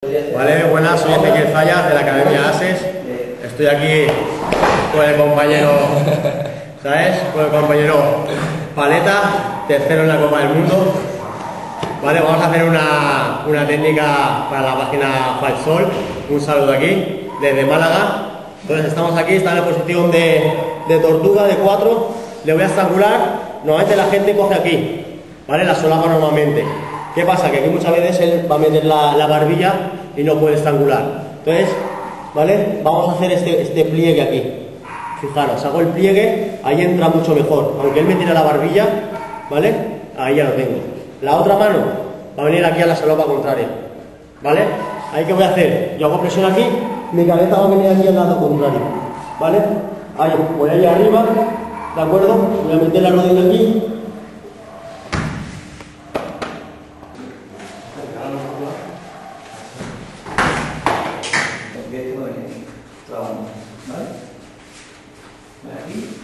Vale, buenas, soy Ezequiel Zayas de la Academia ASES. Estoy aquí con el compañero, ¿sabes? Con el compañero Paleta, tercero en la Copa del Mundo. Vale, vamos a hacer una técnica para la página Falsol. Un saludo aquí, desde Málaga. Entonces estamos aquí, está en la posición de tortuga, de 4. Le voy a estrangular. Normalmente la gente coge aquí, ¿vale? La solapa normalmente. ¿Qué pasa? Que aquí muchas veces él va a meter la barbilla y no puede estrangular. Entonces, ¿vale? Vamos a hacer este pliegue aquí. Fijaros, hago el pliegue, ahí entra mucho mejor. Aunque él me tira la barbilla, ¿vale? Ahí ya lo tengo. La otra mano va a venir aquí a la solapa contraria, ¿vale? Ahí que voy a hacer, yo hago presión aquí, mi cabeza va a venir aquí al lado contrario, ¿vale? Ahí, voy ahí arriba, ¿de acuerdo? Voy a meter la rodilla aquí. Trabajamos, ¿vale? Aquí.